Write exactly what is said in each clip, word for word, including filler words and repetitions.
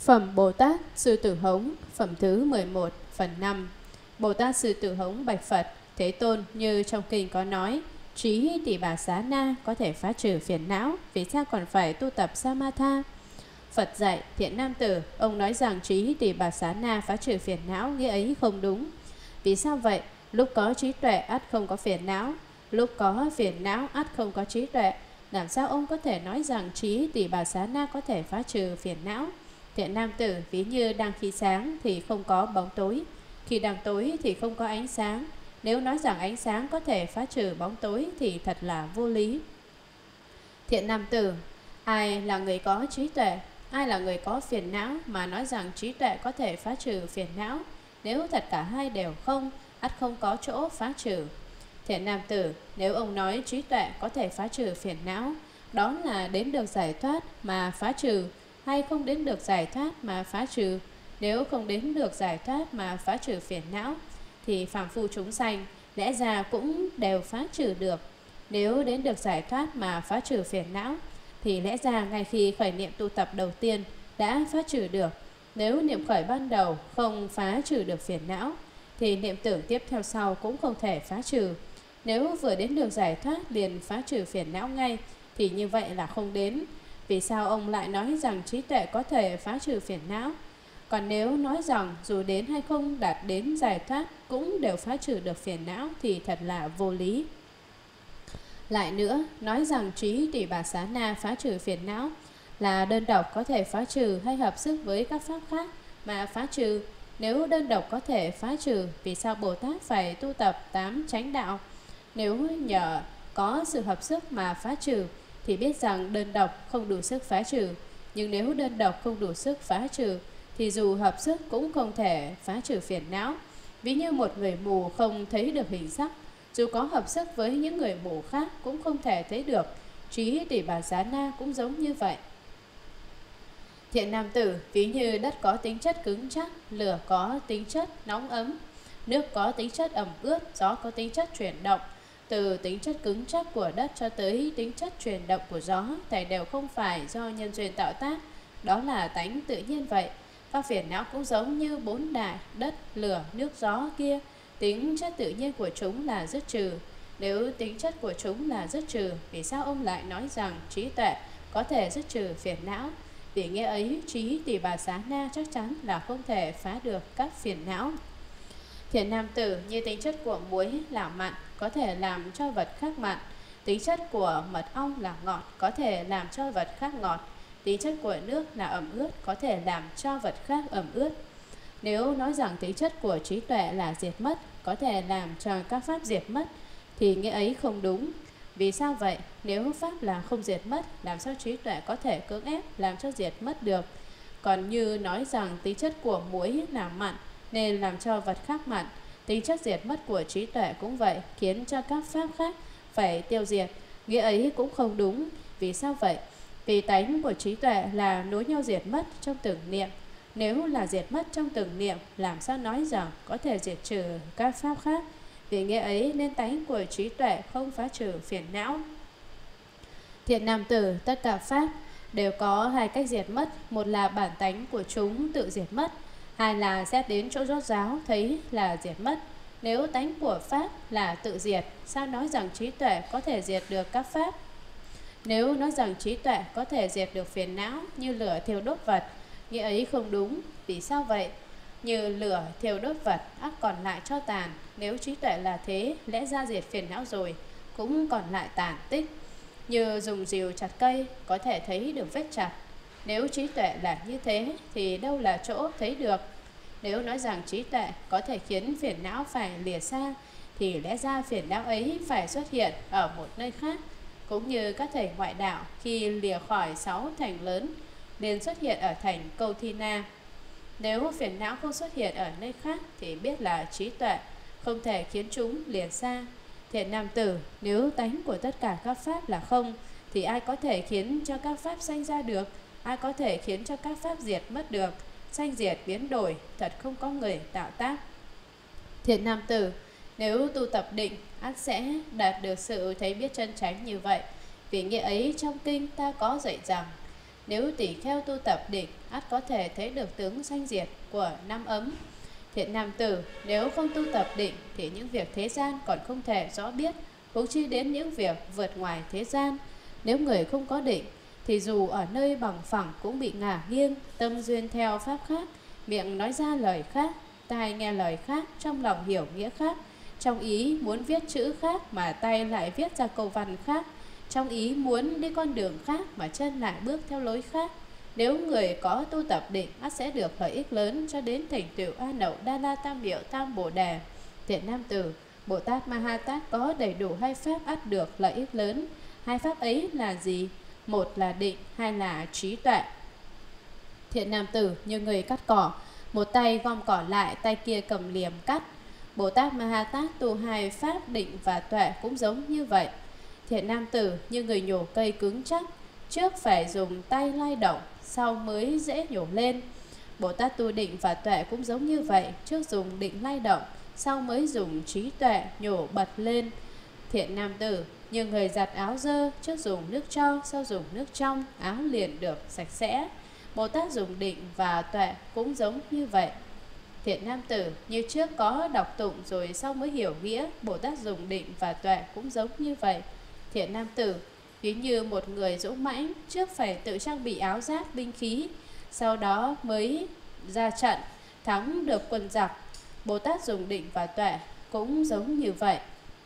Phẩm Bồ Tát Sư Tử Hống, phẩm thứ mười một, phần năm. Bồ Tát Sư Tử Hống bạch Phật: Thế Tôn, như trong kinh có nói, trí tỷ bà xá na có thể phá trừ phiền não, vì sao còn phải tu tập Samatha? Phật dạy: Thiện nam tử, ông nói rằng trí tỷ bà xá na phá trừ phiền não, nghĩa ấy không đúng. Vì sao vậy? Lúc có trí tuệ ắt không có phiền não, lúc có phiền não ắt không có trí tuệ. Làm sao ông có thể nói rằng trí tỷ bà xá na có thể phá trừ phiền não? Thiện nam tử, ví như đang khi sáng thì không có bóng tối, khi đang tối thì không có ánh sáng. Nếu nói rằng ánh sáng có thể phá trừ bóng tối thì thật là vô lý. Thiện nam tử, ai là người có trí tuệ, ai là người có phiền não mà nói rằng trí tuệ có thể phá trừ phiền não? Nếu thật cả hai đều không, ắt không có chỗ phá trừ. Thiện nam tử, nếu ông nói trí tuệ có thể phá trừ phiền não, đó là đến được giải thoát mà phá trừ, hay không đến được giải thoát mà phá trừ? Nếu không đến được giải thoát mà phá trừ phiền não, thì phàm phu chúng sanh lẽ ra cũng đều phá trừ được. Nếu đến được giải thoát mà phá trừ phiền não, thì lẽ ra ngay khi khởi niệm tu tập đầu tiên đã phá trừ được. Nếu niệm khởi ban đầu không phá trừ được phiền não, thì niệm tưởng tiếp theo sau cũng không thể phá trừ. Nếu vừa đến được giải thoát liền phá trừ phiền não ngay, thì như vậy là không đến. Vì sao ông lại nói rằng trí tuệ có thể phá trừ phiền não? Còn nếu nói rằng dù đến hay không đạt đến giải thoát cũng đều phá trừ được phiền não thì thật là vô lý. Lại nữa, nói rằng trí tỷ bà xá na phá trừ phiền não là đơn độc có thể phá trừ hay hợp sức với các pháp khác mà phá trừ. Nếu đơn độc có thể phá trừ, vì sao Bồ Tát phải tu tập tám chánh đạo? Nếu nhờ có sự hợp sức mà phá trừ, thì biết rằng đơn độc không đủ sức phá trừ. Nhưng nếu đơn độc không đủ sức phá trừ, thì dù hợp sức cũng không thể phá trừ phiền não. Ví như một người mù không thấy được hình sắc, dù có hợp sức với những người mù khác cũng không thể thấy được. Trí tỷ bà xá na cũng giống như vậy. Thiện nam tử, ví như đất có tính chất cứng chắc, lửa có tính chất nóng ấm, nước có tính chất ẩm ướt, gió có tính chất chuyển động. Từ tính chất cứng chắc của đất cho tới tính chất chuyển động của gió, thảy đều không phải do nhân duyên tạo tác, đó là tánh tự nhiên vậy. Các phiền não cũng giống như bốn đại, đất, lửa, nước, gió kia, tính chất tự nhiên của chúng là dứt trừ. Nếu tính chất của chúng là dứt trừ, vì sao ông lại nói rằng trí tuệ có thể dứt trừ phiền não? Vì nghĩa ấy, trí tỷ bà xá na chắc chắn là không thể phá được các phiền não. Thiện nam tử, như tính chất của muối là mặn, có thể làm cho vật khác mặn. Tính chất của mật ong là ngọt, có thể làm cho vật khác ngọt. Tính chất của nước là ẩm ướt, có thể làm cho vật khác ẩm ướt. Nếu nói rằng tính chất của trí tuệ là diệt mất, có thể làm cho các pháp diệt mất, thì nghĩa ấy không đúng. Vì sao vậy? Nếu pháp là không diệt mất, làm sao trí tuệ có thể cưỡng ép làm cho diệt mất được? Còn như nói rằng tính chất của muối là mặn, nên làm cho vật khác mặn, tính chất diệt mất của trí tuệ cũng vậy, khiến cho các pháp khác phải tiêu diệt. Nghĩa ấy cũng không đúng. Vì sao vậy? Vì tánh của trí tuệ là nối nhau diệt mất trong từng niệm. Nếu là diệt mất trong từng niệm, làm sao nói rằng có thể diệt trừ các pháp khác? Vì nghĩa ấy nên tánh của trí tuệ không phá trừ phiền não. Thiện nam tử, tất cả pháp đều có hai cách diệt mất. Một là bản tánh của chúng tự diệt mất, hai là xét đến chỗ rốt ráo thấy là diệt mất. Nếu tánh của pháp là tự diệt, sao nói rằng trí tuệ có thể diệt được các pháp? Nếu nói rằng trí tuệ có thể diệt được phiền não như lửa thiêu đốt vật, nghĩa ấy không đúng. Vì sao vậy? Như lửa thiêu đốt vật ắt còn lại tro tàn. Nếu trí tuệ là thế, lẽ ra diệt phiền não rồi, cũng còn lại tàn tích. Như dùng rìu chặt cây, có thể thấy được vết chặt. Nếu trí tuệ là như thế, thì đâu là chỗ thấy được? Nếu nói rằng trí tuệ có thể khiến phiền não phải lìa xa, thì lẽ ra phiền não ấy phải xuất hiện ở một nơi khác. Cũng như các thầy ngoại đạo khi lìa khỏi sáu thành lớn, liền xuất hiện ở thành Câu Thi Na. Nếu phiền não không xuất hiện ở nơi khác, thì biết là trí tuệ không thể khiến chúng lìa xa. Thiện nam tử, nếu tánh của tất cả các pháp là không, thì ai có thể khiến cho các pháp sanh ra được? Ai có thể khiến cho các pháp diệt mất được? Sanh diệt biến đổi, thật không có người tạo tác. Thiện nam tử, nếu tu tập định, ắt sẽ đạt được sự thấy biết chân chánh như vậy. Vì nghĩa ấy trong kinh ta có dạy rằng Nếu tỷ kheo tu tập định, ắt có thể thấy được tướng sanh diệt của năm ấm. Thiện nam tử, nếu không tu tập định thì những việc thế gian còn không thể rõ biết, huống chi đến những việc vượt ngoài thế gian. Nếu người không có định thì dù ở nơi bằng phẳng cũng bị ngả nghiêng, tâm duyên theo pháp khác, miệng nói ra lời khác, tai nghe lời khác, trong lòng hiểu nghĩa khác. Trong ý muốn viết chữ khác mà tay lại viết ra câu văn khác. Trong ý muốn đi con đường khác mà chân lại bước theo lối khác. Nếu người có tu tập định, ắt sẽ được lợi ích lớn cho đến thành tựu A Nậu Đa La Tam Miệu Tam Bồ Đề. Thiện nam tử, Bồ Tát Ma Ha Tát có đầy đủ hai pháp ắt được lợi ích lớn. Hai pháp ấy là gì? Một là định, hai là trí tuệ. Thiện nam tử, như người cắt cỏ, một tay gom cỏ lại, tay kia cầm liềm cắt. Bồ Tát Ma Ha Tát tu hai pháp định và tuệ cũng giống như vậy. Thiện nam tử, như người nhổ cây cứng chắc, trước phải dùng tay lay động, sau mới dễ nhổ lên. Bồ Tát tu định và tuệ cũng giống như vậy, trước dùng định lay động, sau mới dùng trí tuệ nhổ bật lên. Thiện nam tử, như người giặt áo dơ, trước dùng nước cho, sau dùng nước trong, áo liền được sạch sẽ. Bồ Tát dùng định và tuệ cũng giống như vậy. Thiện nam tử, như trước có đọc tụng rồi sau mới hiểu nghĩa, Bồ Tát dùng định và tuệ cũng giống như vậy. Thiện nam tử, ví như một người dũng mãnh, trước phải tự trang bị áo giáp binh khí, sau đó mới ra trận thắng được quân giặc. Bồ Tát dùng định và tuệ cũng giống như vậy.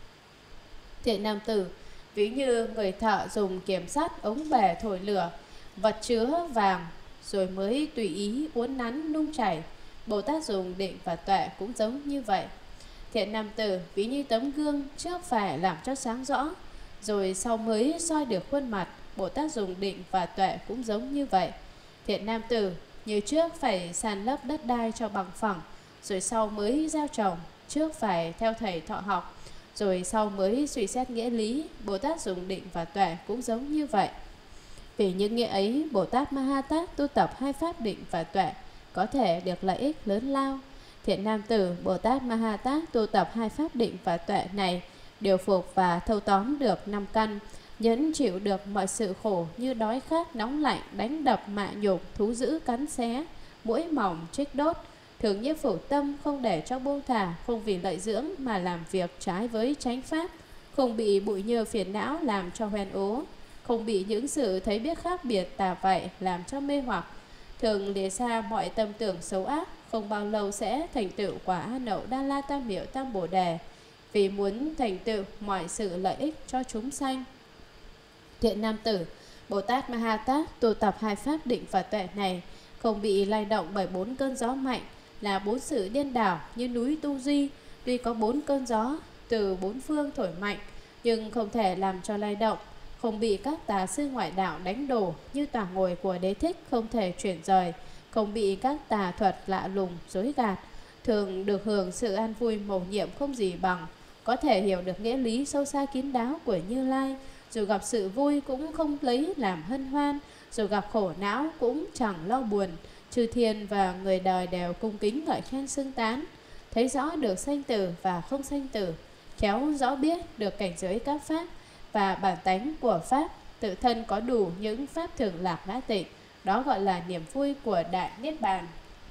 Thiện nam tử, ví như người thợ dùng kiếm sắt ống bể thổi lửa, vật chứa vàng rồi mới tùy ý uốn nắn nung chảy. Bồ Tát dùng định và tuệ cũng giống như vậy. Thiện nam tử, ví như tấm gương, trước phải làm cho sáng rõ, rồi sau mới soi được khuôn mặt. Bồ Tát dùng định và tuệ cũng giống như vậy. Thiện nam tử, như trước phải san lấp đất đai cho bằng phẳng, rồi sau mới gieo trồng, trước phải theo thầy thọ học, rồi sau mới suy xét nghĩa lý. Bồ Tát dùng định và tuệ cũng giống như vậy. Vì những nghĩa ấy, Bồ Tát Ma Ha Tát tu tập hai pháp định và tuệ có thể được lợi ích lớn lao. Thiện nam tử, Bồ Tát Ma Ha Tát tu tập hai pháp định và tuệ này, điều phục và thâu tóm được năm căn, nhẫn chịu được mọi sự khổ như đói khát, nóng lạnh, đánh đập, mạ nhục, thú dữ cắn xé, muỗi mỏng trích đốt, thường nhiếp phủ tâm, không để cho buông thả, không vì lợi dưỡng mà làm việc trái với chánh pháp, không bị bụi nhơ phiền não làm cho hoen ố, không bị những sự thấy biết khác biệt tà vậy làm cho mê hoặc, thường lìa xa mọi tâm tưởng xấu ác, không bao lâu sẽ thành tựu quả A Nậu Đa La Tam Miệu Tam Bồ Đề, vì muốn thành tựu mọi sự lợi ích cho chúng sanh. Thiện nam tử, Bồ Tát Ma Ha Tát tu tập hai pháp định và tuệ này, không bị lay động bởi bốn cơn gió mạnh, là bốn sự điên đảo như núi Tu Di. Tuy có bốn cơn gió từ bốn phương thổi mạnh, nhưng không thể làm cho lay động, không bị các tà sư ngoại đạo đánh đổ như tòa ngồi của Đế Thích không thể chuyển rời, không bị các tà thuật lạ lùng dối gạt, thường được hưởng sự an vui mầu nhiệm không gì bằng, có thể hiểu được nghĩa lý sâu xa kín đáo của Như Lai. Dù gặp sự vui cũng không lấy làm hân hoan, dù gặp khổ não cũng chẳng lo buồn. Chư thiên và người đời đều cung kính ngợi khen xưng tán, thấy rõ được sanh tử và không sanh tử, khéo rõ biết được cảnh giới các pháp và bản tánh của pháp, tự thân có đủ những pháp thường lạc ngã tịnh, đó gọi là niềm vui của đại niết bàn.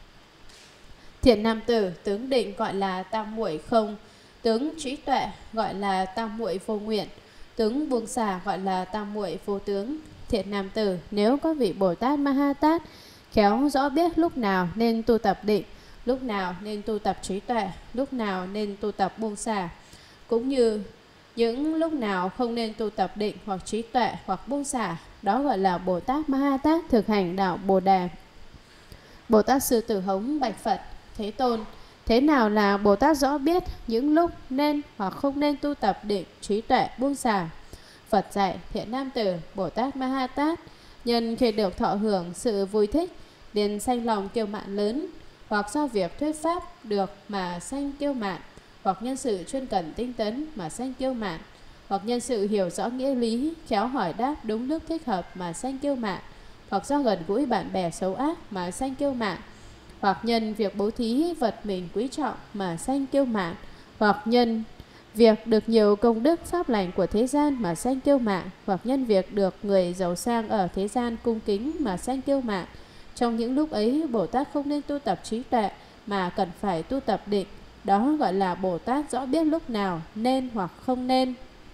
Thiện nam tử, tướng định gọi là tam muội không, tướng trí tuệ gọi là tam muội vô nguyện, tướng buông xả gọi là tam muội vô tướng. Thiện nam tử, nếu có vị Bồ Tát Ma Ha Tát khéo rõ biết lúc nào nên tu tập định, lúc nào nên tu tập trí tuệ, lúc nào nên tu tập buông xả, cũng như những lúc nào không nên tu tập định hoặc trí tuệ hoặc buông xả, đó gọi là Bồ Tát Ma Ha Tát thực hành đạo Bồ Đề. Bồ Tát Sư Tử Hống bạch Phật: Thế Tôn, thế nào là Bồ Tát rõ biết những lúc nên hoặc không nên tu tập định, trí tuệ, buông xả? Phật dạy: Thiện nam tử, Bồ Tát Ma Ha Tát nhân khi được thọ hưởng sự vui thích liền sanh lòng kiêu mạn lớn, hoặc do việc thuyết pháp được mà sanh kiêu mạn, hoặc nhân sự chuyên cần tinh tấn mà sanh kiêu mạn, hoặc nhân sự hiểu rõ nghĩa lý, khéo hỏi đáp đúng lúc thích hợp mà sanh kiêu mạn, hoặc do gần gũi bạn bè xấu ác mà sanh kiêu mạn, hoặc nhân việc bố thí vật mình quý trọng mà sanh kiêu mạn, hoặc nhân việc được nhiều công đức pháp lành của thế gian mà sanh kiêu mạn, hoặc nhân việc được người giàu sang ở thế gian cung kính mà sanh kiêu mạn. Trong những lúc ấy, Bồ Tát không nên tu tập trí tuệ mà cần phải tu tập định. Đó gọi là Bồ Tát rõ biết lúc nào nên hoặc không nên.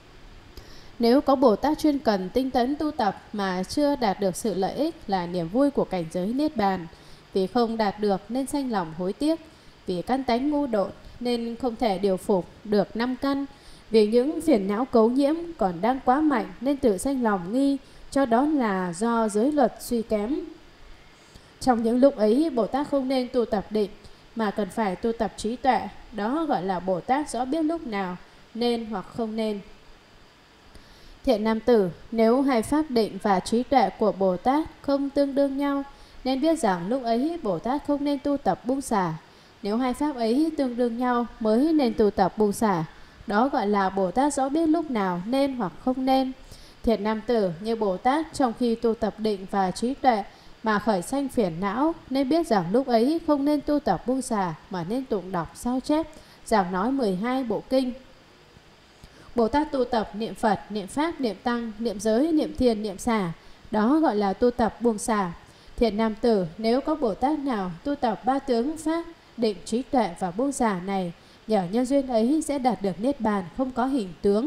Nếu có Bồ Tát chuyên cần tinh tấn tu tập mà chưa đạt được sự lợi ích là niềm vui của cảnh giới Niết Bàn, vì không đạt được nên sanh lòng hối tiếc, vì căn tánh ngu độn nên không thể điều phục được năm căn, vì những phiền não cấu nhiễm còn đang quá mạnh nên tự sanh lòng nghi, cho đó là do giới luật suy kém. Trong những lúc ấy, Bồ Tát không nên tu tập định mà cần phải tu tập trí tuệ. Đó gọi là Bồ Tát rõ biết lúc nào nên hoặc không nên. Thiện nam tử, nếu hai pháp định và trí tuệ của Bồ Tát không tương đương nhau, nên biết rằng lúc ấy Bồ Tát không nên tu tập buông xả. Nếu hai pháp ấy tương đương nhau mới nên tu tập buông xả. Đó gọi là Bồ Tát rõ biết lúc nào nên hoặc không nên. Thiện nam tử, như Bồ Tát trong khi tu tập định và trí tuệ mà khởi sanh phiền não, nên biết rằng lúc ấy không nên tu tập buông xả mà nên tụng đọc sao chép, giảng nói mười hai bộ kinh. Bồ Tát tu tập niệm Phật, niệm Pháp, niệm Tăng, niệm giới, niệm thiền, niệm xả. Đó gọi là tu tập buông xả. Thiện nam tử, nếu có Bồ Tát nào tu tập ba tướng Pháp, định, trí tuệ và buông xả này, nhờ nhân duyên ấy sẽ đạt được Niết Bàn không có hình tướng.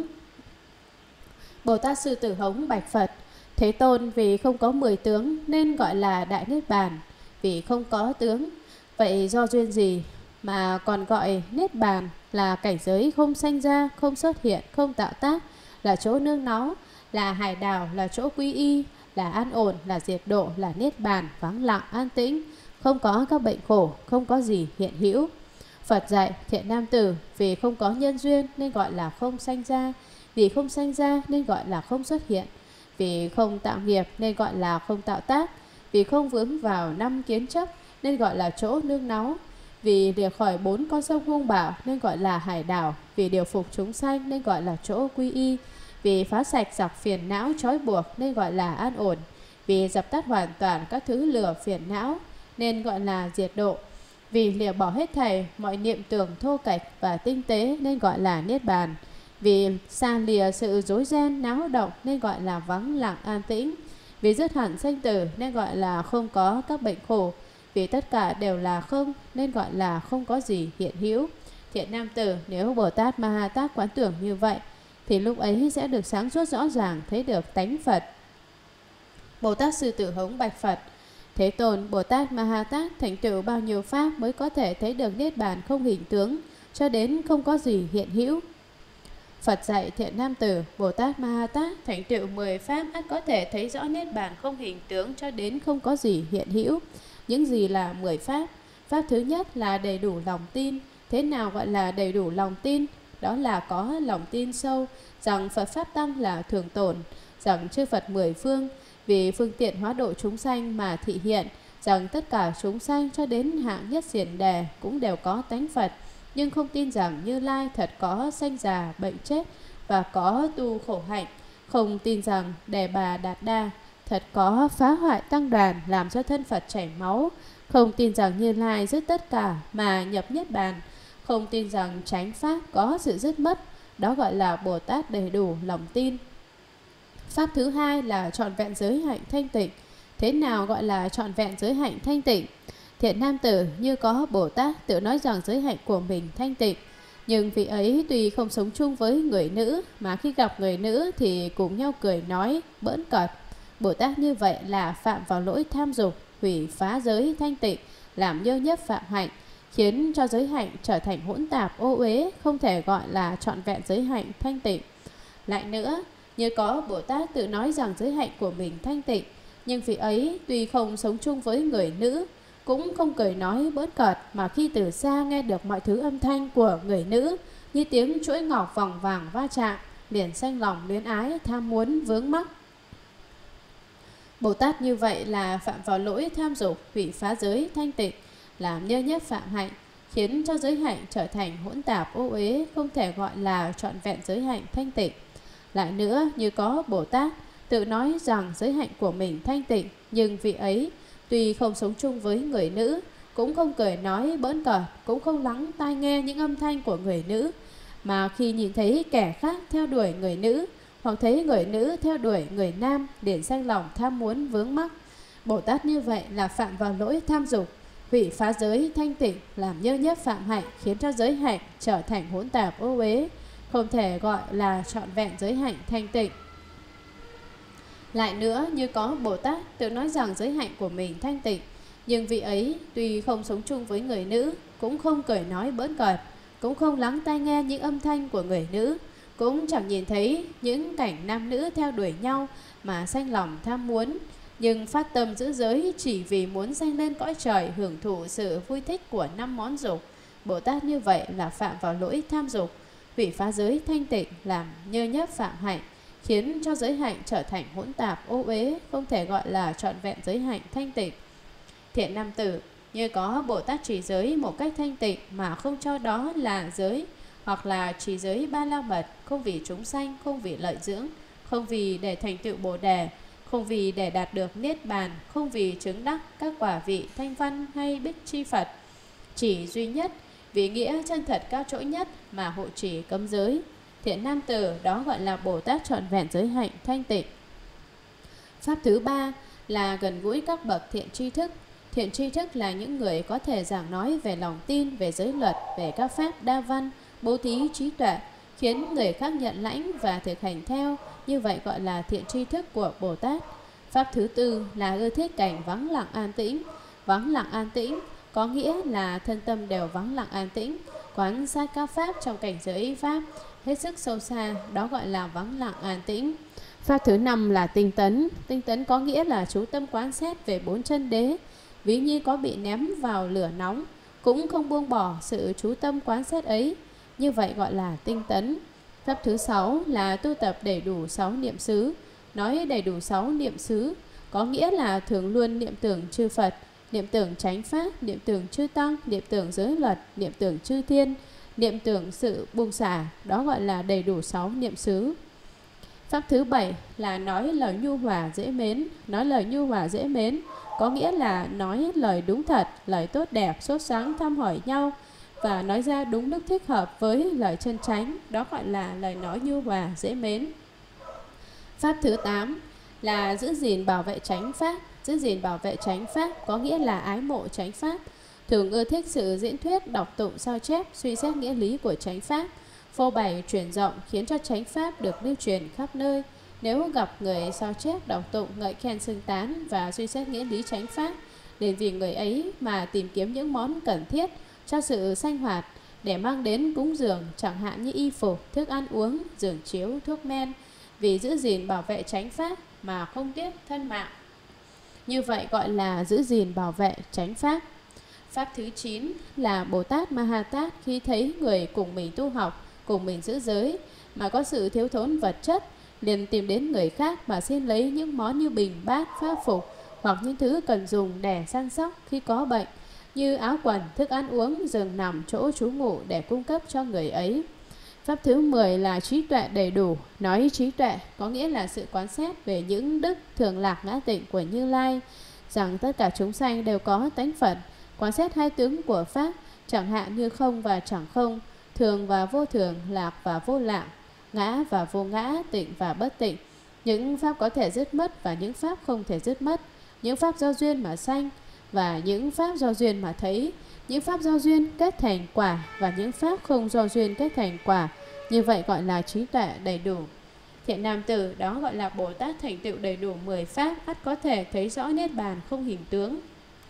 Bồ Tát Sư Tử Hống bạch Phật: Thế Tôn, vì không có mười tướng nên gọi là Đại Niết Bàn. Vì không có tướng, vậy do duyên gì mà còn gọi Niết Bàn là cảnh giới không sanh ra, không xuất hiện, không tạo tác, là chỗ nương náu, là hải đảo, là chỗ quy y, là an ổn, là diệt độ, là Niết Bàn, vắng lặng, an tĩnh, không có các bệnh khổ, không có gì hiện hữu. Phật dạy: Thiện nam tử, vì không có nhân duyên nên gọi là không sanh ra, vì không sanh ra nên gọi là không xuất hiện, vì không tạo nghiệp nên gọi là không tạo tác, vì không vướng vào năm kiến chấp nên gọi là chỗ nương náu, vì lìa khỏi bốn con sông hung bạo nên gọi là hải đảo, vì điều phục chúng sanh nên gọi là chỗ quy y, vì phá sạch giặc phiền não trói buộc nên gọi là an ổn, vì dập tắt hoàn toàn các thứ lửa phiền não nên gọi là diệt độ, vì lìa bỏ hết thảy mọi niệm tưởng thô kệch và tinh tế nên gọi là Niết Bàn, vì xa lìa sự rối ren náo động nên gọi là vắng lặng an tĩnh, vì dứt hẳn sanh tử nên gọi là không có các bệnh khổ, vì tất cả đều là không nên gọi là không có gì hiện hữu. Thiện nam tử, nếu Bồ Tát Ma Ha Tát quán tưởng như vậy thì lúc ấy sẽ được sáng suốt rõ ràng, thấy được tánh Phật. Bồ Tát Sư Tử Hống bạch Phật: Thế Tôn, Bồ Tát Ma Ha Tát thành tựu bao nhiêu pháp mới có thể thấy được Niết Bàn không hình tướng, cho đến không có gì hiện hữu? Phật dạy: Thiện nam tử, Bồ Tát Ma Ha Tát thành tựu mười pháp ắt có thể thấy rõ Niết Bàn không hình tướng, cho đến không có gì hiện hữu. Những gì là mười pháp? Pháp thứ nhất là đầy đủ lòng tin. Thế nào gọi là đầy đủ lòng tin? Đó là có lòng tin sâu rằng Phật Pháp Tăng là thường tồn, rằng chư Phật mười phương vì phương tiện hóa độ chúng sanh mà thị hiện, rằng tất cả chúng sanh cho đến hạng nhất xiển đề cũng đều có tánh Phật, nhưng không tin rằng Như Lai thật có sanh già, bệnh chết và có tu khổ hạnh, không tin rằng Đề Bà Đạt Đa thật có phá hoại tăng đoàn làm cho thân Phật chảy máu, không tin rằng Như Lai dứt tất cả mà nhập Niết Bàn, không tin rằng chánh pháp có sự dứt mất. Đó gọi là Bồ Tát đầy đủ lòng tin. Pháp thứ hai là trọn vẹn giới hạnh thanh tịnh. Thế nào gọi là trọn vẹn giới hạnh thanh tịnh? Thiện nam tử, như có Bồ Tát tự nói rằng giới hạnh của mình thanh tịnh, nhưng vị ấy tuy không sống chung với người nữ, mà khi gặp người nữ thì cùng nhau cười nói bỡn cợt. Bồ Tát như vậy là phạm vào lỗi tham dục, hủy phá giới thanh tịnh, làm nhơ nhất phạm hạnh, khiến cho giới hạnh trở thành hỗn tạp ô uế, không thể gọi là trọn vẹn giới hạnh thanh tịnh. Lại nữa, như có Bồ Tát tự nói rằng giới hạnh của mình thanh tịnh, nhưng vị ấy tuy không sống chung với người nữ, cũng không cười nói bỡn cợt, mà khi từ xa nghe được mọi thứ âm thanh của người nữ như tiếng chuỗi ngọc vòng vàng va chạm, liền sanh lòng luyến ái, tham muốn vướng mắc. Bồ Tát như vậy là phạm vào lỗi tham dục, hủy phá giới thanh tịnh, làm nhơ nhất phạm hạnh, khiến cho giới hạnh trở thành hỗn tạp ô uế, không thể gọi là trọn vẹn giới hạnh thanh tịnh. Lại nữa, như có Bồ Tát tự nói rằng giới hạnh của mình thanh tịnh, nhưng vị ấy tuy không sống chung với người nữ, cũng không cười nói bỡn cợt, cũng không lắng tai nghe những âm thanh của người nữ, Mà khi nhìn thấy kẻ khác theo đuổi người nữ, hoặc thấy người nữ theo đuổi người nam, liền sanh lòng tham muốn vướng mắc. Bồ Tát như vậy là phạm vào lỗi tham dục, hủy phá giới thanh tịnh, làm nhơ nhớp phạm hạnh, khiến cho giới hạnh trở thành hỗn tạp ô uế, không thể gọi là trọn vẹn giới hạnh thanh tịnh. Lại nữa, như có Bồ Tát tự nói rằng giới hạnh của mình thanh tịnh, nhưng vị ấy tuy không sống chung với người nữ, cũng không cười nói bỡn cợt, cũng không lắng tai nghe những âm thanh của người nữ, cũng chẳng nhìn thấy những cảnh nam nữ theo đuổi nhau mà sanh lòng tham muốn, nhưng phát tâm giữ giới chỉ vì muốn sanh lên cõi trời, hưởng thụ sự vui thích của năm món dục. Bồ Tát như vậy là phạm vào lỗi tham dục, hủy phá giới thanh tịnh, làm nhơ nhớp phạm hạnh, khiến cho giới hạnh trở thành hỗn tạp ô uế, không thể gọi là trọn vẹn giới hạnh thanh tịnh. Thiện nam tử, như có Bồ Tát trì giới một cách thanh tịnh mà không cho đó là giới, hoặc là trì giới ba la mật, không vì chúng sanh, không vì lợi dưỡng, không vì để thành tựu Bồ đề, không vì để đạt được niết bàn, không vì chứng đắc các quả vị thanh văn hay bích chi Phật, chỉ duy nhất vì nghĩa chân thật cao trỗi nhất mà hộ trì cấm giới. Thiện nam tử, đó gọi là Bồ Tát trọn vẹn giới hạnh thanh tịnh. Pháp thứ ba là gần gũi các bậc thiện tri thức. Thiện tri thức là những người có thể giảng nói về lòng tin, về giới luật, về các pháp đa văn, bố thí, trí tuệ, khiến người khác nhận lãnh và thực hành theo, như vậy gọi là thiện tri thức của Bồ Tát. Pháp thứ tư là ưa thích cảnh vắng lặng an tĩnh. Vắng lặng an tĩnh có nghĩa là thân tâm đều vắng lặng an tĩnh, quán sát các pháp trong cảnh giới pháp hết sức sâu xa, đó gọi là vắng lặng an tĩnh. Pháp thứ năm là tinh tấn. Tinh tấn có nghĩa là chú tâm quán xét về bốn chân đế, ví như có bị ném vào lửa nóng, cũng không buông bỏ sự chú tâm quán xét ấy, như vậy gọi là tinh tấn. Pháp thứ sáu là tu tập đầy đủ sáu niệm xứ. Nói đầy đủ sáu niệm xứ có nghĩa là thường luôn niệm tưởng chư Phật, niệm tưởng chánh pháp, niệm tưởng chư tăng, niệm tưởng giới luật, niệm tưởng chư thiên, niệm tưởng sự buông xả, đó gọi là đầy đủ sáu niệm xứ. Pháp thứ bảy là nói lời nhu hòa dễ mến. Nói lời nhu hòa dễ mến có nghĩa là nói lời đúng thật, lời tốt đẹp, sốt sáng thăm hỏi nhau và nói ra đúng lúc thích hợp với lời chân chánh, đó gọi là lời nói nhu hòa dễ mến. Pháp thứ tám là giữ gìn bảo vệ chánh pháp. Giữ gìn bảo vệ chánh pháp có nghĩa là ái mộ chánh pháp, thường ưa thích sự diễn thuyết, đọc tụng, sao chép, suy xét nghĩa lý của chánh pháp, phô bày truyền rộng, khiến cho chánh pháp được lưu truyền khắp nơi. Nếu gặp người sao chép, đọc tụng, ngợi khen xưng tán và suy xét nghĩa lý chánh pháp, liền vì người ấy mà tìm kiếm những món cần thiết cho sự sanh hoạt để mang đến cúng dường, chẳng hạn như y phục, thức ăn uống, giường chiếu, thuốc men, vì giữ gìn bảo vệ chánh pháp mà không tiếc thân mạng, như vậy gọi là giữ gìn bảo vệ chánh pháp. Pháp thứ chín là Bồ Tát Ma Ha Tát, khi thấy người cùng mình tu học, cùng mình giữ giới mà có sự thiếu thốn vật chất, liền tìm đến người khác mà xin lấy những món như bình bát, pháp phục, hoặc những thứ cần dùng để săn sóc khi có bệnh, như áo quần, thức ăn uống, giường nằm, chỗ trú ngụ để cung cấp cho người ấy. Pháp thứ mười là trí tuệ đầy đủ. Nói trí tuệ có nghĩa là sự quán xét về những đức thường lạc ngã tịnh của Như Lai, rằng tất cả chúng sanh đều có tánh Phật, quán xét hai tướng của pháp, chẳng hạn như không và chẳng không, thường và vô thường, lạc và vô lạc, ngã và vô ngã, tịnh và bất tịnh, những pháp có thể dứt mất và những pháp không thể dứt mất, những pháp do duyên mà sanh và những pháp do duyên mà thấy, những pháp do duyên kết thành quả và những pháp không do duyên kết thành quả, như vậy gọi là trí tuệ đầy đủ. Thiện nam tử, đó gọi là Bồ Tát thành tựu đầy đủ mười pháp, ắt có thể thấy rõ niết bàn không hình tướng.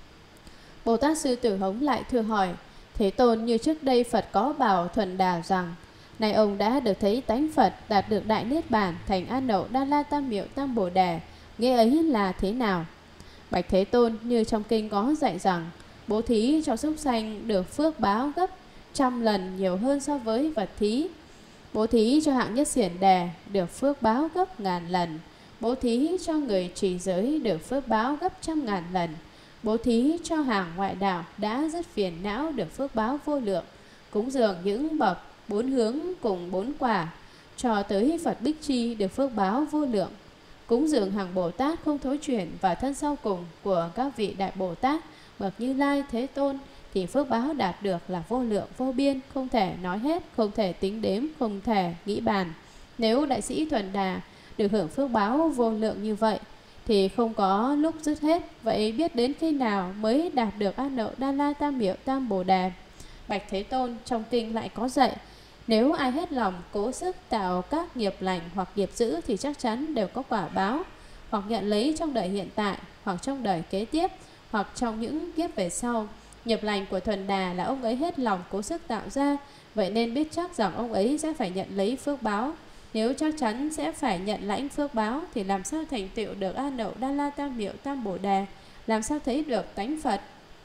Bồ Tát Sư Tử Hống lại thưa hỏi: Thế Tôn, như trước đây Phật có bảo Thuần Đà rằng nay ông đã được thấy tánh Phật, đạt được đại niết bàn, thành An Đậu Đa La Tam Miệu Tam Bồ Đề, nghĩa ấy là thế nào? Bạch Thế Tôn, như trong kinh có dạy rằng bố thí cho súc sanh được phước báo gấp trăm lần nhiều hơn so với vật thí. Bố thí cho hạng nhất xiển đề được phước báo gấp ngàn lần. Bố thí cho người trì giới được phước báo gấp trăm ngàn lần. Bố thí cho hàng ngoại đạo đã rất phiền não được phước báo vô lượng. Cúng dường những bậc bốn hướng cùng bốn quả cho tới Phật Bích Chi được phước báo vô lượng. Cúng dường hàng Bồ Tát không thối chuyển và thân sau cùng của các vị Đại Bồ Tát bậc Như Lai, Thế Tôn thì phước báo đạt được là vô lượng vô biên, không thể nói hết, không thể tính đếm, không thể nghĩ bàn. Nếu đại sĩ Thuần Đà được hưởng phước báo vô lượng như vậy thì không có lúc dứt hết, vậy biết đến khi nào mới đạt được A Nậu Đa La Tam Miệu Tam Bồ Đề? Bạch Thế Tôn, trong kinh lại có dạy, nếu ai hết lòng cố sức tạo các nghiệp lành hoặc nghiệp dữ thì chắc chắn đều có quả báo, hoặc nhận lấy trong đời hiện tại, hoặc trong đời kế tiếp, hoặc trong những kiếp về sau. Nghiệp lành của Thuần Đà là ông ấy hết lòng cố sức tạo ra, vậy nên biết chắc rằng ông ấy sẽ phải nhận lấy phước báo. Nếu chắc chắn sẽ phải nhận lãnh phước báo thì làm sao thành tựu được A Nậu Đa La Tam Miệu Tam Bồ Đề, làm sao thấy được tánh Phật?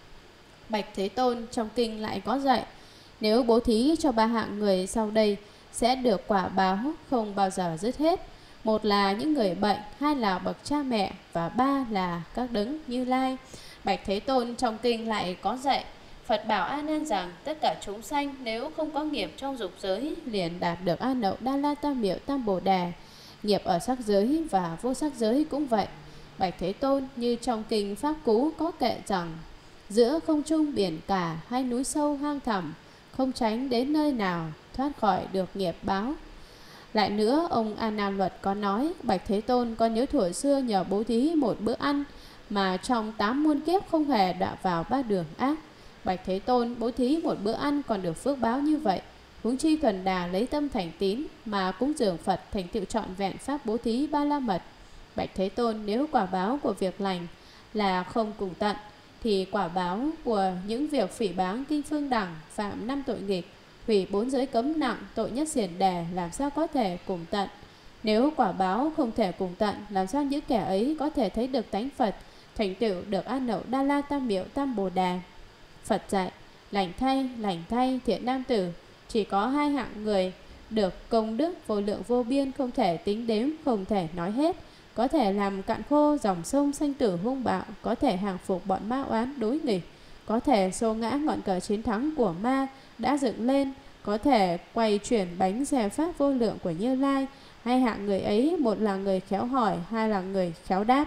Bạch Thế Tôn, trong kinh lại có dạy, nếu bố thí cho ba hạng người sau đây sẽ được quả báo không bao giờ dứt hết. Một là những người bệnh, hai là bậc cha mẹ, và ba là các đấng Như Lai. Bạch Thế Tôn, trong kinh lại có dạy, Phật bảo A Nan rằng tất cả chúng sanh nếu không có nghiệp trong dục giới liền đạt được A Nậu Đa La Tam Miệu Tam Bồ Đề. Nghiệp ở sắc giới và vô sắc giới cũng vậy. Bạch Thế Tôn, như trong kinh Pháp Cú có kệ rằng, giữa không trung biển cả hay núi sâu hang thẳm, không tránh đến nơi nào thoát khỏi được nghiệp báo. Lại nữa, ông A Nan Luật có nói, Bạch Thế Tôn, con nhớ thuở xưa nhờ bố thí một bữa ăn mà trong tám muôn kiếp không hề đọa vào ba đường ác. Bạch Thế Tôn, bố thí một bữa ăn còn được phước báo như vậy, huống chi Thuần Đà lấy tâm thành tín mà cúng dường Phật thành tựu trọn vẹn pháp bố thí ba la mật. Bạch Thế Tôn, nếu quả báo của việc lành là không cùng tận thì quả báo của những việc phỉ báng kinh phương đẳng, phạm năm tội nghịch, hủy bốn giới cấm nặng, tội nhất xiển đề làm sao có thể cùng tận? Nếu quả báo không thể cùng tận, làm sao những kẻ ấy có thể thấy được tánh Phật, thành tựu được A Nậu Đa La Tam Miệu Tam Bồ Đề? Phật dạy, lành thay, lành thay, thiện nam tử, chỉ có hai hạng người được công đức vô lượng vô biên, không thể tính đếm, không thể nói hết, có thể làm cạn khô dòng sông sanh tử hung bạo, có thể hàng phục bọn ma oán đối nghịch, có thể xô ngã ngọn cờ chiến thắng của ma đã dựng lên, có thể quay chuyển bánh xe pháp vô lượng của Như Lai. Hai hạng người ấy, một là người khéo hỏi, hai là người khéo đáp.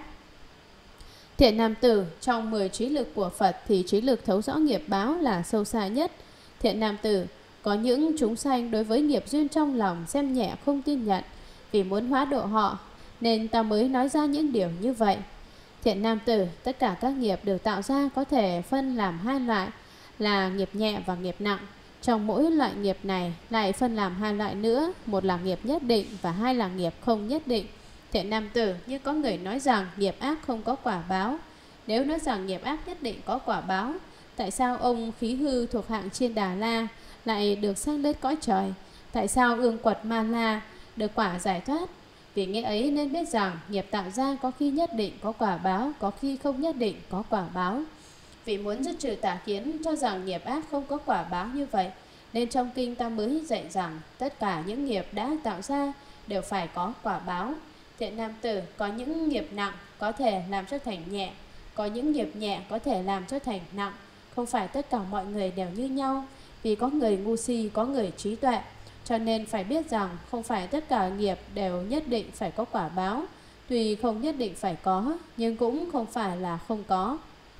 Thiện nam tử, trong mười trí lực của Phật thì trí lực thấu rõ nghiệp báo là sâu xa nhất. Thiện nam tử, có những chúng sanh đối với nghiệp duyên trong lòng xem nhẹ không tin nhận, vì muốn hóa độ họ nên ta mới nói ra những điều như vậy. Thiện nam tử, tất cả các nghiệp được tạo ra có thể phân làm hai loại là nghiệp nhẹ và nghiệp nặng. Trong mỗi loại nghiệp này lại phân làm hai loại nữa, một là nghiệp nhất định và hai là nghiệp không nhất định. Thiện nam tử, như có người nói rằng nghiệp ác không có quả báo. Nếu nói rằng nghiệp ác nhất định có quả báo, tại sao ông khí hư thuộc hạng Chiên Đà La lại được sang lên cõi trời? Tại sao ương quật Ma La được quả giải thoát? Vì nghĩa ấy nên biết rằng nghiệp tạo ra có khi nhất định có quả báo, có khi không nhất định có quả báo. Vì muốn dứt trừ tà kiến cho rằng nghiệp ác không có quả báo như vậy, nên trong kinh ta mới dạy rằng tất cả những nghiệp đã tạo ra đều phải có quả báo. Thiện nam tử, có những nghiệp nặng có thể làm cho thành nhẹ, có những nghiệp nhẹ có thể làm cho thành nặng. Không phải tất cả mọi người đều như nhau, vì có người ngu si, có người trí tuệ. Cho nên phải biết rằng không phải tất cả nghiệp đều nhất định phải có quả báo. Tuy không nhất định phải có, nhưng cũng không phải là không có.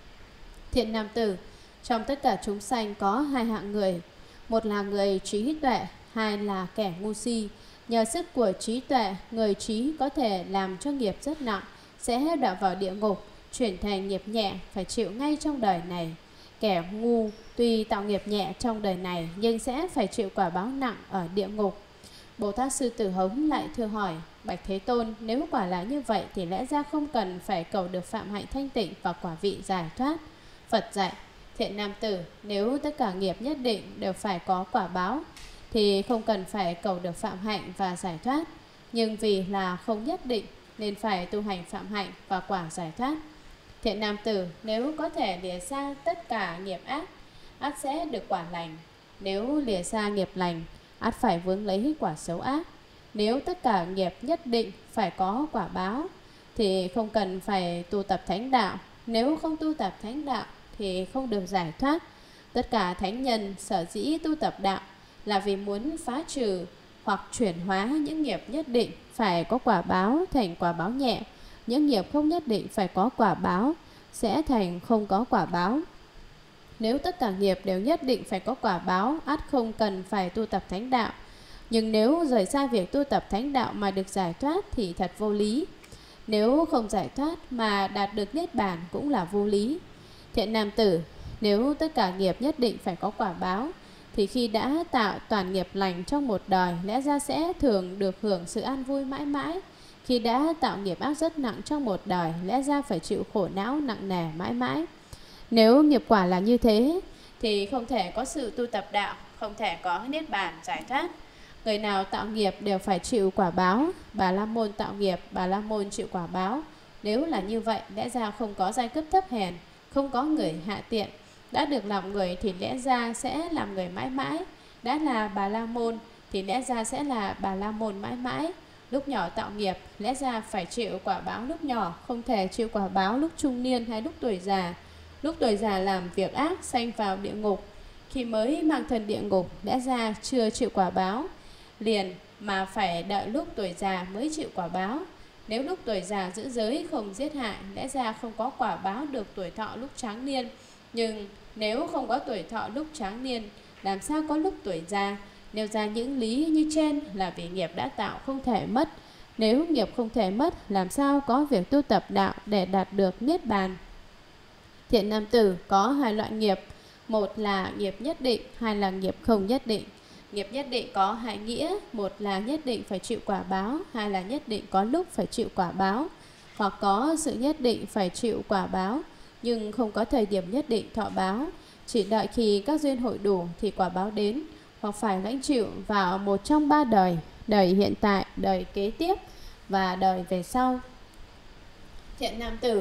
Thiện nam tử, trong tất cả chúng sanh có hai hạng người, một là người trí tuệ, hai là kẻ ngu si. Nhờ sức của trí tuệ, người trí có thể làm cho nghiệp rất nặng, sẽ đọa vào địa ngục, chuyển thành nghiệp nhẹ, phải chịu ngay trong đời này. Kẻ ngu tuy tạo nghiệp nhẹ trong đời này nhưng sẽ phải chịu quả báo nặng ở địa ngục. Bồ Tát Sư Tử Hống lại thưa hỏi, Bạch Thế Tôn, nếu quả là như vậy thì lẽ ra không cần phải cầu được phạm hạnh thanh tịnh và quả vị giải thoát. Phật dạy, thiện nam tử, nếu tất cả nghiệp nhất định đều phải có quả báo thì không cần phải cầu được phạm hạnh và giải thoát. Nhưng vì là không nhất định nên phải tu hành phạm hạnh và quả giải thoát. Thiện nam tử, nếu có thể lìa xa tất cả nghiệp ác, ắt sẽ được quả lành. Nếu lìa xa nghiệp lành, ắt phải vướng lấy quả xấu ác. Nếu tất cả nghiệp nhất định phải có quả báo thì không cần phải tu tập thánh đạo. Nếu không tu tập thánh đạo thì không được giải thoát. Tất cả thánh nhân sở dĩ tu tập đạo là vì muốn phá trừ hoặc chuyển hóa những nghiệp nhất định phải có quả báo thành quả báo nhẹ. Những nghiệp không nhất định phải có quả báo sẽ thành không có quả báo. Nếu tất cả nghiệp đều nhất định phải có quả báo, ắt không cần phải tu tập thánh đạo. Nhưng nếu rời xa việc tu tập thánh đạo mà được giải thoát thì thật vô lý. Nếu không giải thoát mà đạt được niết bàn cũng là vô lý. Thiện nam tử, nếu tất cả nghiệp nhất định phải có quả báo, thì khi đã tạo toàn nghiệp lành trong một đời, lẽ ra sẽ thường được hưởng sự an vui mãi mãi. Khi đã tạo nghiệp ác rất nặng trong một đời, lẽ ra phải chịu khổ não nặng nề mãi mãi. Nếu nghiệp quả là như thế, thì không thể có sự tu tập đạo, không thể có niết bàn giải thoát. Người nào tạo nghiệp đều phải chịu quả báo. Bà la môn tạo nghiệp, bà la môn chịu quả báo. Nếu là như vậy, lẽ ra không có giai cấp thấp hèn, không có người hạ tiện. Đã được làm người thì lẽ ra sẽ làm người mãi mãi. Đã là bà la môn thì lẽ ra sẽ là bà la môn mãi mãi. Lúc nhỏ tạo nghiệp, lẽ ra phải chịu quả báo lúc nhỏ, không thể chịu quả báo lúc trung niên hay lúc tuổi già. Lúc tuổi già làm việc ác, sanh vào địa ngục. Khi mới mang thân địa ngục, lẽ ra chưa chịu quả báo liền, mà phải đợi lúc tuổi già mới chịu quả báo. Nếu lúc tuổi già giữ giới không giết hại, lẽ ra không có quả báo được tuổi thọ lúc tráng niên. Nhưng nếu không có tuổi thọ lúc tráng niên, làm sao có lúc tuổi già? Nêu ra những lý như trên là vì nghiệp đã tạo không thể mất. Nếu nghiệp không thể mất, làm sao có việc tu tập đạo để đạt được niết bàn? Thiện nam tử, có hai loại nghiệp. Một là nghiệp nhất định, hai là nghiệp không nhất định. Nghiệp nhất định có hai nghĩa. Một là nhất định phải chịu quả báo, hai là nhất định có lúc phải chịu quả báo. Hoặc có sự nhất định phải chịu quả báo, nhưng không có thời điểm nhất định thọ báo. Chỉ đợi khi các duyên hội đủ thì quả báo đến. Hoặc phải lãnh chịu vào một trong ba đời: đời hiện tại, đời kế tiếp và đời về sau. Thiện nam tử,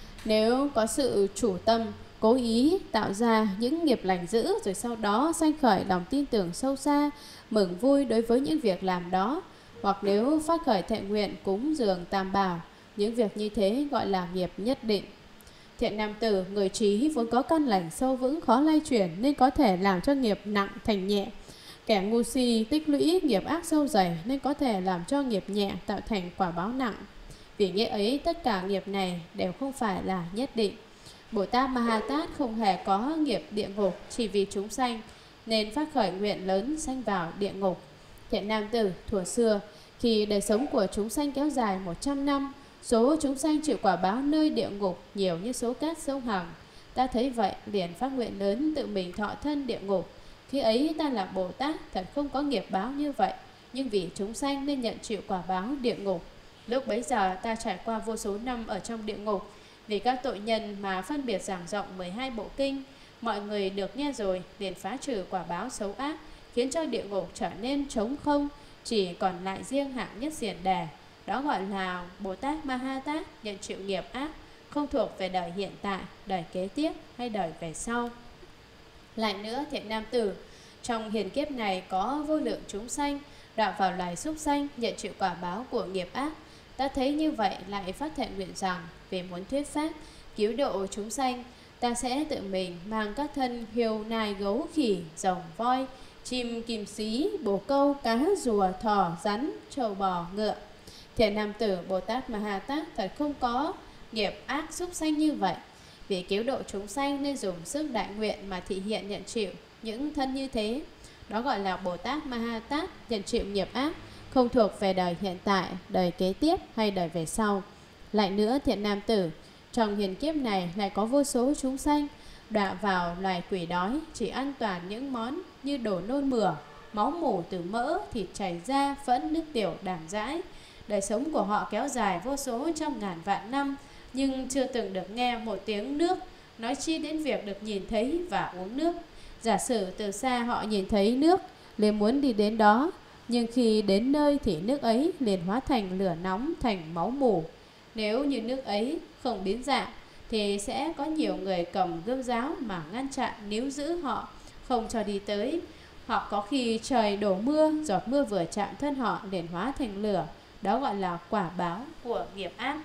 nếu có sự chủ tâm, cố ý tạo ra những nghiệp lành dữ, rồi sau đó sanh khởi lòng tin tưởng sâu xa, mừng vui đối với những việc làm đó, hoặc nếu phát khởi thệ nguyện cúng dường tam bảo, những việc như thế gọi là nghiệp nhất định. Thiện nam tử, người trí vốn có căn lành sâu vững khó lay chuyển, nên có thể làm cho nghiệp nặng thành nhẹ. Kẻ ngu si tích lũy nghiệp ác sâu dày, nên có thể làm cho nghiệp nhẹ tạo thành quả báo nặng. Vì nghĩa ấy, tất cả nghiệp này đều không phải là nhất định. Bồ Tát Ma Ha Tát không hề có nghiệp địa ngục, chỉ vì chúng sanh nên phát khởi nguyện lớn sanh vào địa ngục. Thiện nam tử, thuở xưa khi đời sống của chúng sanh kéo dài một trăm năm, số chúng sanh chịu quả báo nơi địa ngục nhiều như số cát sông Hằng. Ta thấy vậy liền phát nguyện lớn tự mình thọ thân địa ngục. Khi ấy ta là Bồ Tát, thật không có nghiệp báo như vậy, nhưng vì chúng sanh nên nhận chịu quả báo địa ngục. Lúc bấy giờ ta trải qua vô số năm ở trong địa ngục, vì các tội nhân mà phân biệt giảng rộng mười hai bộ kinh. Mọi người được nghe rồi liền phá trừ quả báo xấu ác, khiến cho địa ngục trở nên trống không, chỉ còn lại riêng hạng nhất xiển đề. Đó gọi là Bồ Tát Ma Ha Tát nhận chịu nghiệp ác, không thuộc về đời hiện tại, đời kế tiếp hay đời về sau. Lại nữa, thiện nam tử, trong hiền kiếp này có vô lượng chúng sanh đọa vào loài súc sanh, nhận chịu quả báo của nghiệp ác. Ta thấy như vậy lại phát thệ nguyện rằng, vì muốn thuyết pháp cứu độ chúng sanh, ta sẽ tự mình mang các thân hiêu nai gấu khỉ, rồng voi, chim kim xí, bồ câu, cá rùa, thỏ, rắn, trâu bò, ngựa. Thiện nam tử, Bồ Tát Ma Ha Tát thật không có nghiệp ác súc sanh như vậy. Vì cứu độ chúng sanh nên dùng sức đại nguyện mà thị hiện nhận chịu những thân như thế. Đó gọi là Bồ Tát Ma Ha Tát nhận chịu nghiệp ác, không thuộc về đời hiện tại, đời kế tiếp hay đời về sau. Lại nữa, thiện nam tử, trong hiền kiếp này lại có vô số chúng sanh đọa vào loài quỷ đói, chỉ ăn toàn những món như đồ nôn mửa, máu mủ từ mỡ, thịt chảy ra, phẫn, nước tiểu, đảm dãi. Đời sống của họ kéo dài vô số trong ngàn vạn năm, nhưng chưa từng được nghe một tiếng nước, nói chi đến việc được nhìn thấy và uống nước. Giả sử từ xa họ nhìn thấy nước, liền muốn đi đến đó, nhưng khi đến nơi thì nước ấy liền hóa thành lửa nóng, thành máu mủ. Nếu như nước ấy không biến dạng, thì sẽ có nhiều người cầm gươm giáo mà ngăn chặn, níu giữ họ, không cho đi tới. Hoặc có khi trời đổ mưa, giọt mưa vừa chạm thân họ liền hóa thành lửa. Đó gọi là quả báo của nghiệp ác.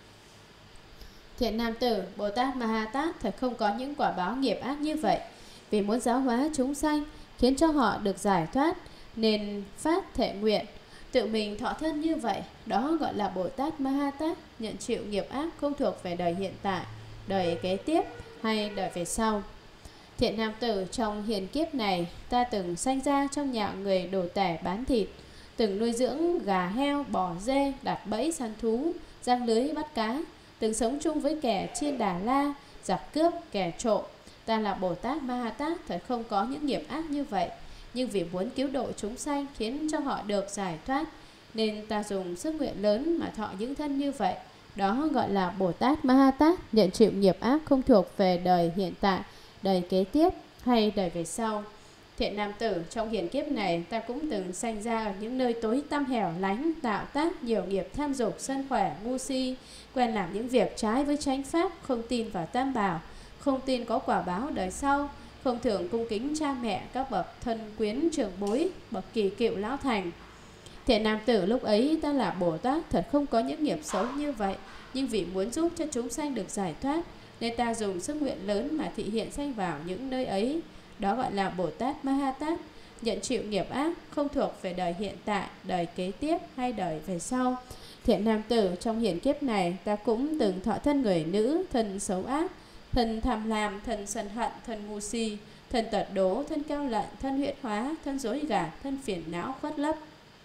Thiện nam tử, Bồ Tát Ma Ha Tát thật không có những quả báo nghiệp ác như vậy. Vì muốn giáo hóa chúng sanh, khiến cho họ được giải thoát, nên phát thệ nguyện tự mình thọ thân như vậy. Đó gọi là Bồ Tát Ma Ha Tát nhận chịu nghiệp ác, không thuộc về đời hiện tại, đời kế tiếp hay đời về sau. Thiện nam tử, trong hiện kiếp này, ta từng sanh ra trong nhà người đồ tể bán thịt, từng nuôi dưỡng gà heo, bò dê, đặt bẫy săn thú, giăng lưới bắt cá, từng sống chung với kẻ chiên đà la, giặc cướp, kẻ trộm. Ta là Bồ Tát Ma Ha Tát, thật không có những nghiệp ác như vậy. Nhưng vì muốn cứu độ chúng sanh, khiến cho họ được giải thoát, nên ta dùng sức nguyện lớn mà thọ những thân như vậy. Đó gọi là Bồ Tát Ma Ha Tát, nhận chịu nghiệp ác không thuộc về đời hiện tại, đời kế tiếp hay đời về sau. Thiện nam tử, trong hiện kiếp này, ta cũng từng sanh ra ở những nơi tối tăm hẻo lánh, tạo tác nhiều nghiệp tham dục, sân khỏe, ngu si, quen làm những việc trái với chánh pháp, không tin vào tam bảo, không tin có quả báo đời sau, không thường cung kính cha mẹ, các bậc thân quyến trưởng bối, bậc kỳ cựu lão thành. Thiện nam tử, lúc ấy ta là Bồ Tát, thật không có những nghiệp xấu như vậy. Nhưng vì muốn giúp cho chúng sanh được giải thoát, nên ta dùng sức nguyện lớn mà thị hiện sanh vào những nơi ấy. Đó gọi là Bồ Tát Ma Ha Tát, nhận chịu nghiệp ác không thuộc về đời hiện tại, đời kế tiếp hay đời về sau. Thiện nam tử, trong hiện kiếp này, ta cũng từng thọ thân người nữ, thân xấu ác, thân tham lam, thân sân hận, thân ngu si, thân tật đố, thân cao lận, thân huyễn hóa, thân dối gạt, thân phiền não khuất lấp.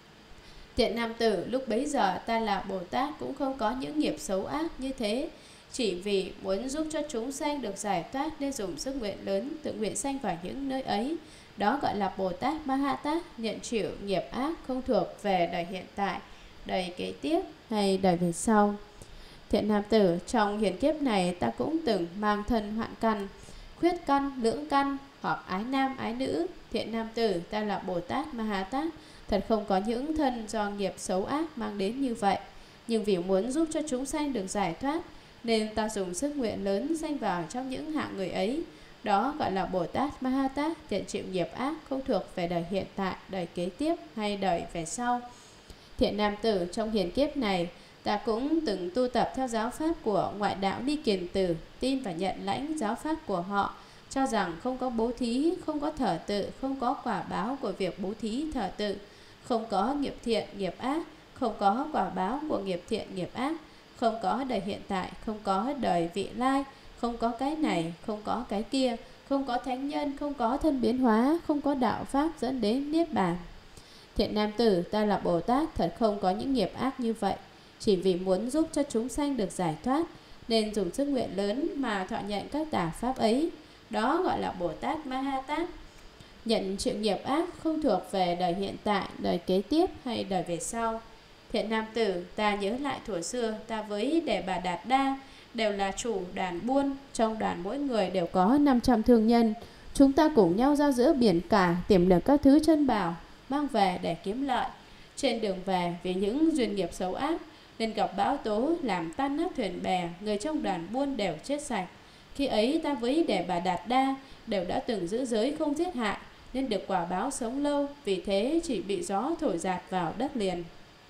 Thiện nam tử, lúc bấy giờ ta là Bồ Tát cũng không có những nghiệp xấu ác như thế. Chỉ vì muốn giúp cho chúng sanh được giải thoát nên dùng sức nguyện lớn tự nguyện sanh vào những nơi ấy. Đó gọi là Bồ Tát Ma Ha Tát, nhận chịu nghiệp ác không thuộc về đời hiện tại, đời kế tiếp hay đời về sau. Thiện nam tử, trong hiện kiếp này ta cũng từng mang thân hoạn căn, khuyết căn, lưỡng căn hoặc ái nam ái nữ. Thiện nam tử, ta là Bồ Tát Ma Ha Tát, thật không có những thân do nghiệp xấu ác mang đến như vậy. Nhưng vì muốn giúp cho chúng sanh được giải thoát nên ta dùng sức nguyện lớn sanh vào trong những hạng người ấy. Đó gọi là Bồ Tát Ma Ha Tát, nhận chịu nghiệp ác không thuộc về đời hiện tại, đời kế tiếp hay đời về sau. Thiện nam tử, trong hiện kiếp này ta cũng từng tu tập theo giáo pháp của ngoại đạo Ni Kiền Tử, tin và nhận lãnh giáo pháp của họ, cho rằng không có bố thí, không có thờ tự, không có quả báo của việc bố thí thờ tự, không có nghiệp thiện, nghiệp ác, không có quả báo của nghiệp thiện, nghiệp ác, không có đời hiện tại, không có đời vị lai, không có cái này, không có cái kia, không có thánh nhân, không có thân biến hóa, không có đạo pháp dẫn đến niết bàn. Thiện nam tử, ta là Bồ Tát, thật không có những nghiệp ác như vậy. Chỉ vì muốn giúp cho chúng sanh được giải thoát nên dùng sức nguyện lớn mà thọ nhận các tà pháp ấy. Đó gọi là Bồ Tát Ma Ha Tát, nhận chịu nghiệp ác không thuộc về đời hiện tại, đời kế tiếp hay đời về sau. Thiện nam tử, ta nhớ lại thuở xưa, ta với Đề Bà Đạt Đa đều là chủ đoàn buôn. Trong đoàn mỗi người đều có năm trăm thương nhân. Chúng ta cùng nhau ra giữa biển cả, tìm được các thứ chân bảo, mang về để kiếm lợi. Trên đường về, vì những duyên nghiệp xấu ác nên gặp bão tố làm tan nát thuyền bè, người trong đoàn buôn đều chết sạch. Khi ấy ta với Đề Bà Đạt Đa đều đã từng giữ giới không giết hại, nên được quả báo sống lâu, vì thế chỉ bị gió thổi dạt vào đất liền.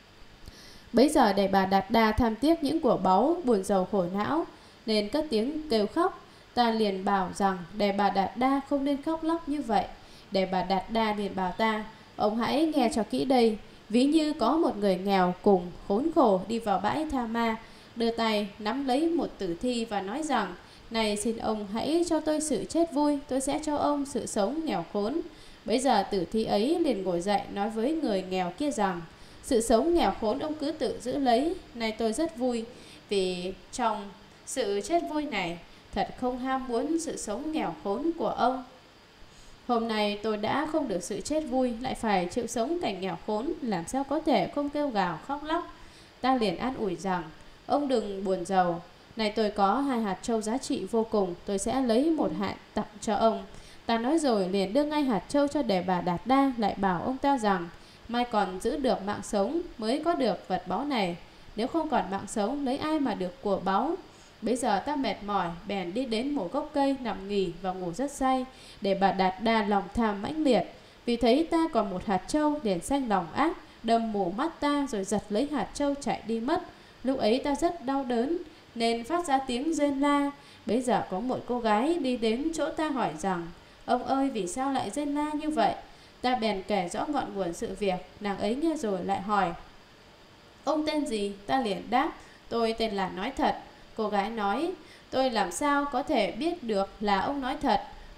Bấy giờ Đề Bà Đạt Đa tham tiếc những của báu, buồn rầu khổ não, nên cất tiếng kêu khóc. Ta liền bảo rằng Đề Bà Đạt Đa không nên khóc lóc như vậy. Đề Bà Đạt Đa liền bảo ta, ông hãy nghe cho kỹ đây. Ví như có một người nghèo cùng khốn khổ đi vào bãi Tha Ma, đưa tay nắm lấy một tử thi và nói rằng, này xin ông hãy cho tôi sự chết vui, tôi sẽ cho ông sự sống nghèo khốn. Bấy giờ tử thi ấy liền ngồi dậy nói với người nghèo kia rằng, sự sống nghèo khốn ông cứ tự giữ lấy, nay tôi rất vui, vì trong sự chết vui này thật không ham muốn sự sống nghèo khốn của ông. Hôm nay tôi đã không được sự chết vui, lại phải chịu sống cảnh nghèo khốn, làm sao có thể không kêu gào khóc lóc. Ta liền an ủi rằng, ông đừng buồn rầu, này tôi có hai hạt trâu giá trị vô cùng, tôi sẽ lấy một hạt tặng cho ông. Ta nói rồi liền đưa ngay hạt trâu cho Đề Bà Đạt Đa, lại bảo ông ta rằng, mai còn giữ được mạng sống mới có được vật báu này, nếu không còn mạng sống lấy ai mà được của báu. Bây giờ ta mệt mỏi, bèn đi đến một gốc cây nằm nghỉ và ngủ rất say. Đề Bà Đạt Đa lòng tham mãnh liệt, vì thấy ta còn một hạt trâu, liền sanh lòng ác, đâm mù mắt ta rồi giật lấy hạt trâu chạy đi mất. Lúc ấy ta rất đau đớn nên phát ra tiếng rên la. Bây giờ có một cô gái đi đến chỗ ta hỏi rằng, ông ơi vì sao lại rên la như vậy? Ta bèn kể rõ ngọn nguồn sự việc. Nàng ấy nghe rồi lại hỏi, ông tên gì? Ta liền đáp, tôi tên là Nói Thật. Cô gái nói, tôi làm sao có thể biết được là ông nói thật?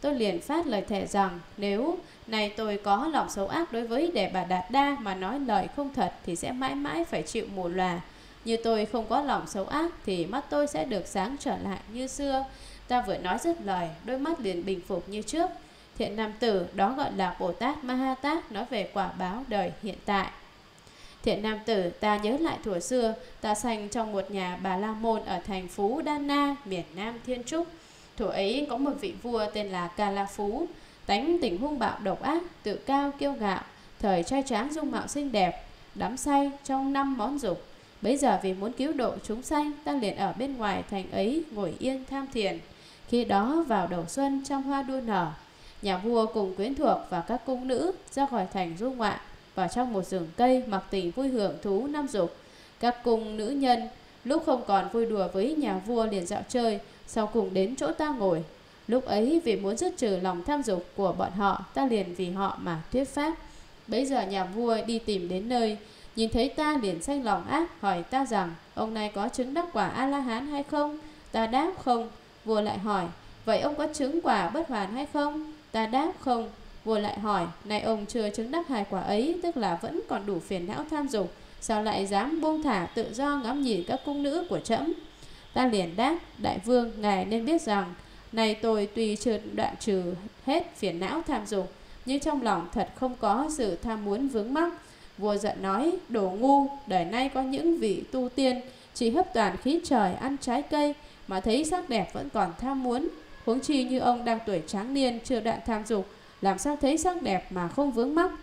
tôi liền phát lời thề rằng nếu này tôi có lòng xấu ác đối với Đề Bà Đạt Đa mà nói lời không thật thì sẽ mãi mãi phải chịu mù lòa. Như tôi không có lòng xấu ác thì mắt tôi sẽ được sáng trở lại như xưa. Ta vừa nói dứt lời, đôi mắt liền bình phục như trước. Thiện nam tử, đó gọi là Bồ Tát Ma Ha Tát, nói về quả báo đời hiện tại. Thiện nam tử, ta nhớ lại thuở xưa, ta sanh trong một nhà Bà La Môn ở thành Phú Đa Na, miền Nam Thiên Trúc. Thuở ấy có một vị vua tên là Ca La Phú, tánh tình hung bạo độc ác, tự cao kiêu ngạo, thời trai tráng dung mạo xinh đẹp, đắm say trong năm món dục. Bấy giờ vì muốn cứu độ chúng sanh, ta liền ở bên ngoài thành ấy ngồi yên tham thiền. Khi đó vào đầu xuân trong hoa đua nở, nhà vua cùng quyến thuộc và các cung nữ ra khỏi thành du ngoạn, vào trong một rừng cây mặc tình vui hưởng thú năm dục. Các cung nữ nhân lúc không còn vui đùa với nhà vua liền dạo chơi, sau cùng đến chỗ ta ngồi. Lúc ấy vì muốn dứt trừ lòng tham dục của bọn họ, ta liền vì họ mà thuyết pháp. Bấy giờ nhà vua đi tìm đến nơi, nhìn thấy ta liền sanh lòng ác, hỏi ta rằng ông này có chứng đắc quả A-la-hán hay không? Ta đáp không. Vua lại hỏi, vậy ông có chứng quả bất hoàn hay không? Ta đáp không. Vua lại hỏi, này ông chưa chứng đắc hai quả ấy, tức là vẫn còn đủ phiền não tham dục, sao lại dám buông thả tự do ngắm nhìn các cung nữ của trẫm? Ta liền đáp, đại vương, ngài nên biết rằng này tôi tuy chưa đoạn trừ hết phiền não tham dục, nhưng trong lòng thật không có sự tham muốn vướng mắc. Vua giận nói, đồ ngu, đời nay có những vị tu tiên chỉ hấp toàn khí trời ăn trái cây mà thấy sắc đẹp vẫn còn tham muốn. Huống chi như ông đang tuổi tráng niên chưa đoạn tham dục, làm sao thấy sắc đẹp mà không vướng mắc?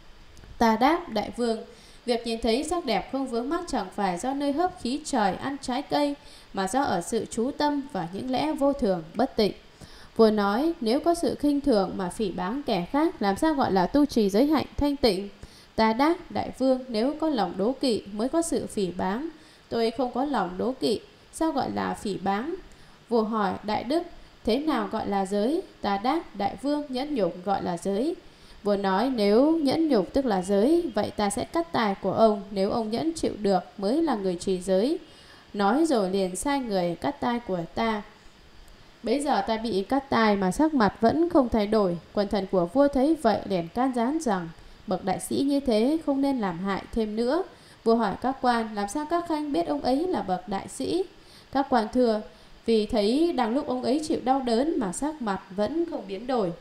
Ta đáp, đại vương, việc nhìn thấy sắc đẹp không vướng mắc chẳng phải do nơi hấp khí trời ăn trái cây, mà do ở sự chú tâm và những lẽ vô thường bất tịnh. Vua nói, nếu có sự khinh thường mà phỉ báng kẻ khác, làm sao gọi là tu trì giới hạnh thanh tịnh? Ta đáp, đại vương, nếu có lòng đố kỵ mới có sự phỉ báng. Tôi không có lòng đố kỵ, sao gọi là phỉ báng? Vua hỏi, đại đức, thế nào gọi là giới? Ta đáp, đại vương, nhẫn nhục gọi là giới. Vua nói, nếu nhẫn nhục tức là giới, vậy ta sẽ cắt tài của ông, nếu ông nhẫn chịu được mới là người trì giới. Nói rồi liền sai người cắt tai của ta. Bấy giờ ta bị cắt tai mà sắc mặt vẫn không thay đổi. Quần thần của vua thấy vậy liền can gián rằng bậc đại sĩ như thế không nên làm hại thêm nữa. Vua hỏi các quan, làm sao các khanh biết ông ấy là bậc đại sĩ? Các quan thưa, vì thấy đang lúc ông ấy chịu đau đớn mà sắc mặt vẫn không biến đổi.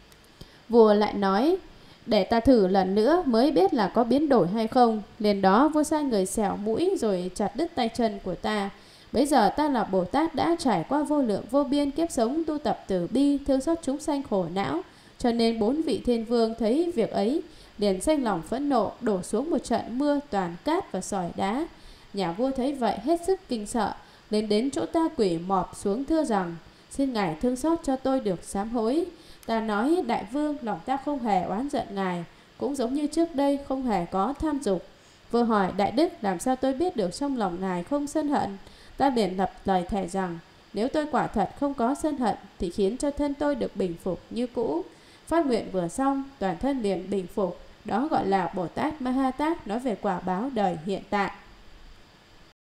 Vua lại nói, để ta thử lần nữa mới biết là có biến đổi hay không. Liền đó vua sai người xẻo mũi rồi chặt đứt tay chân của ta. Bấy giờ ta là Bồ Tát đã trải qua vô lượng vô biên kiếp sống tu tập từ bi, thương xót chúng sanh khổ não, cho nên bốn vị thiên vương thấy việc ấy liền sanh lòng phẫn nộ, đổ xuống một trận mưa toàn cát và sỏi đá. Nhà vua thấy vậy hết sức kinh sợ, lên đến chỗ ta quỳ mọp xuống thưa rằng, xin ngài thương xót cho tôi được sám hối. Ta nói, đại vương, lòng ta không hề oán giận ngài, cũng giống như trước đây không hề có tham dục. Vua hỏi, đại đức, làm sao tôi biết được trong lòng ngài không sân hận? Ta liền lập lời thề rằng, nếu tôi quả thật không có sân hận thì khiến cho thân tôi được bình phục như cũ. Phát nguyện vừa xong, toàn thân liền bình phục. Đó gọi là Bồ Tát Ma Ha Tát, nói về quả báo đời hiện tại.